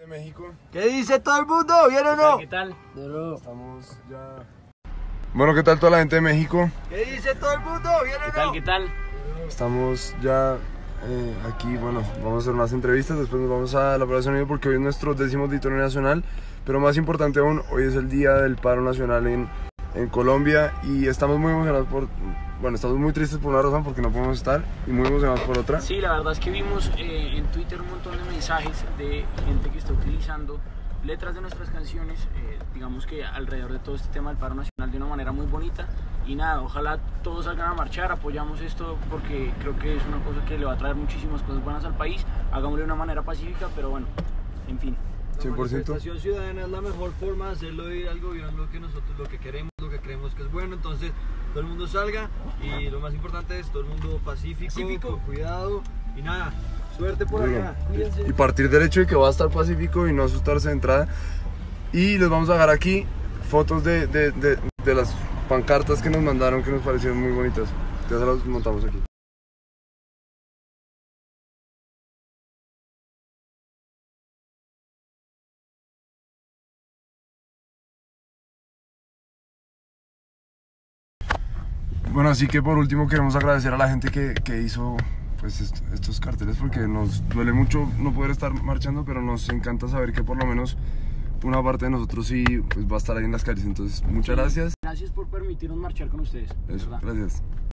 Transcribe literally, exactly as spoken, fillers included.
de México. ¿Qué dice todo el mundo? ¿Bien o no? ¿Qué tal? Estamos ya... Bueno, ¿qué tal toda la gente de México? ¿Qué dice todo el mundo? ¿Bien o no? ¿Qué tal? ¿Qué tal? Estamos ya eh, aquí, bueno, vamos a hacer unas entrevistas, después nos vamos a la Plaza Unido porque hoy es nuestro décimo auditorio nacional, pero más importante aún, hoy es el día del paro nacional en, en Colombia y estamos muy emocionados por, bueno, estamos muy tristes por una razón porque no podemos estar y muy emocionados por otra. Sí, la verdad es que vimos eh, en Twitter un montón de mensajes de gente que está utilizando letras de nuestras canciones, eh, digamos que alrededor de todo este tema del paro nacional de una manera muy bonita. Y nada, ojalá todos salgan a marchar, apoyamos esto porque creo que es una cosa que le va a traer muchísimas cosas buenas al país. Hagámoslo de una manera pacífica, pero bueno, en fin. cien por ciento. La manifestación ciudadana es la mejor forma de hacerlo ir al gobierno lo que nosotros, lo que queremos, lo que creemos que es bueno. Entonces, todo el mundo salga y lo más importante es todo el mundo pacífico, pacífico. Con cuidado y nada, suerte por acá. Cuídense. Y partir del hecho de que va a estar pacífico y no asustarse de entrada. Y les vamos a dejar aquí fotos de, de, de, de las pancartas que nos mandaron que nos parecieron muy bonitas. Ya se las montamos aquí. Bueno, así que por último queremos agradecer a la gente que, que hizo pues est estos carteles porque nos duele mucho no poder estar marchando, pero nos encanta saber que por lo menos una parte de nosotros sí pues, va a estar ahí en las calles. Entonces, muchas gracias. Gracias por permitirnos marchar con ustedes. Eso, gracias.